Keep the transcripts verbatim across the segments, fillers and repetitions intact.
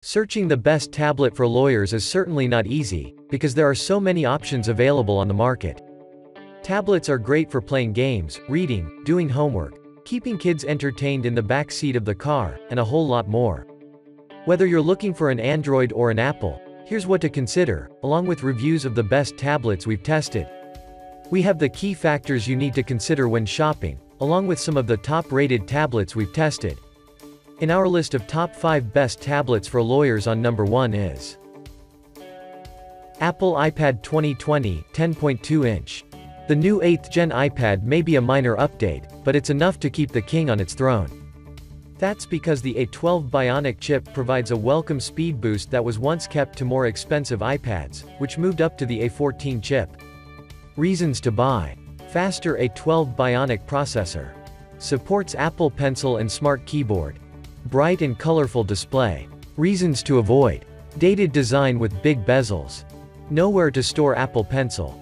Searching the best tablet for lawyers is certainly not easy, because there are so many options available on the market. Tablets are great for playing games, reading, doing homework, keeping kids entertained in the back seat of the car, and a whole lot more. Whether you're looking for an Android or an Apple, here's what to consider, along with reviews of the best tablets we've tested. We have the key factors you need to consider when shopping, along with some of the top-rated tablets we've tested. In our list of top five best tablets for lawyers, on number one is Apple iPad twenty twenty ten point two inch. The new eighth gen iPad may be a minor update, but it's enough to keep the king on its throne. That's because the A twelve Bionic chip provides a welcome speed boost that was once kept to more expensive iPads, which moved up to the A fourteen chip. Reasons to buy. Faster A twelve Bionic processor. Supports Apple Pencil and Smart Keyboard. Bright and colorful display. Reasons to avoid. Dated design with big bezels. Nowhere to store Apple Pencil.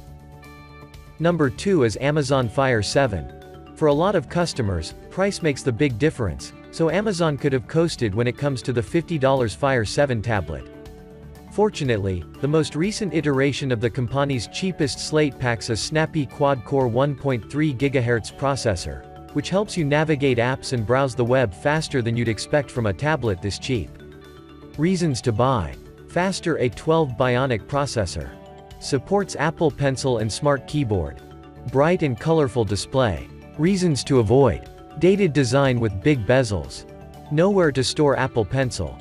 Number two is Amazon Fire seven. For a lot of customers, price makes the big difference, so Amazon could have coasted when it comes to the fifty dollar Fire seven tablet. Fortunately, the most recent iteration of the company's cheapest slate packs a snappy quad-core one point three gigahertz processor, which helps you navigate apps and browse the web faster than you'd expect from a tablet this cheap. Reasons to buy. Faster A twelve Bionic processor. Supports Apple Pencil and Smart Keyboard. Bright and colorful display. Reasons to avoid. Dated design with big bezels. Nowhere to store Apple Pencil.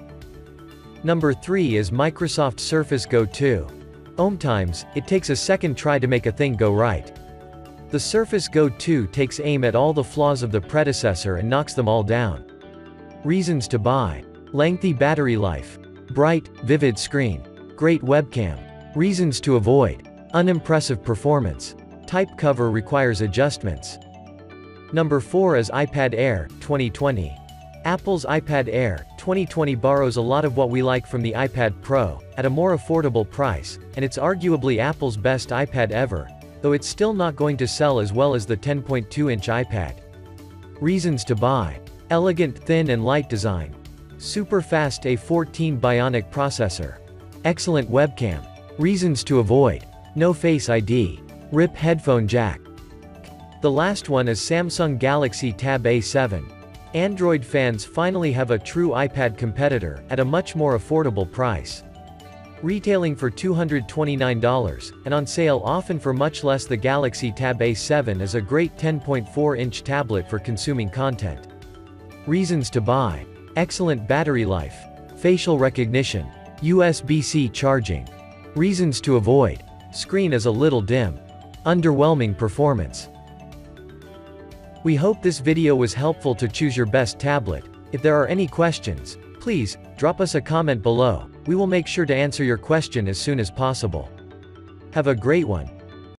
Number three is Microsoft Surface Go two. Sometimes, it takes a second try to make a thing go right. The Surface Go two takes aim at all the flaws of the predecessor and knocks them all down. Reasons to buy. Lengthy battery life. Bright, vivid screen. Great webcam. Reasons to avoid. Unimpressive performance. Type cover requires adjustments. Number four is iPad Air twenty twenty. Apple's iPad Air twenty twenty borrows a lot of what we like from the iPad Pro, at a more affordable price, and it's arguably Apple's best iPad ever, though it's still not going to sell as well as the ten point two inch iPad. Reasons to buy. Elegant thin and light design. Super fast A fourteen Bionic processor. Excellent webcam. Reasons to avoid. No Face I D. R I P headphone jack. The last one is Samsung Galaxy Tab A seven. Android fans finally have a true iPad competitor, at a much more affordable price. Retailing for two hundred twenty-nine dollars, and on sale often for much less. The Galaxy Tab A seven is a great ten point four inch tablet for consuming content. Reasons to buy. Excellent battery life. Facial recognition. U S B C charging. Reasons to avoid. Screen is a little dim. Underwhelming performance. We hope this video was helpful to choose your best tablet. If there are any questions, please drop us a comment below. We will make sure to answer your question as soon as possible. Have a great one.